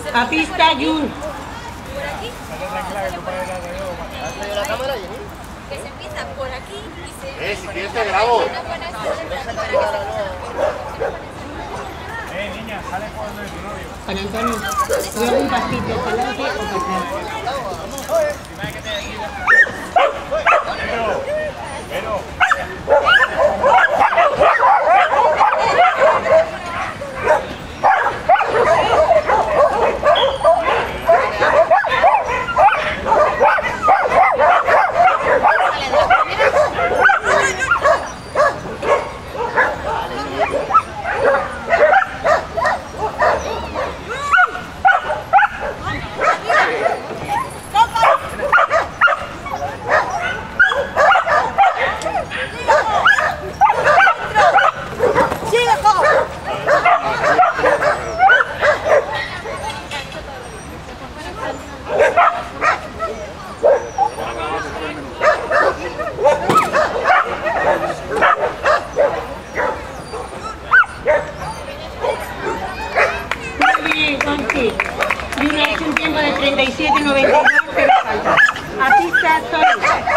A pista, Jun. Por aquí. la cámara, Jenny. Que se empieza por aquí y se... Si quieres te grabo. Niña, sale jugando de tu novio. Juan Antonio, luego un pasito, adelante o para atrás. Pero. Junio ha hecho un tiempo de 37.92, pero falta. A pista, Tony.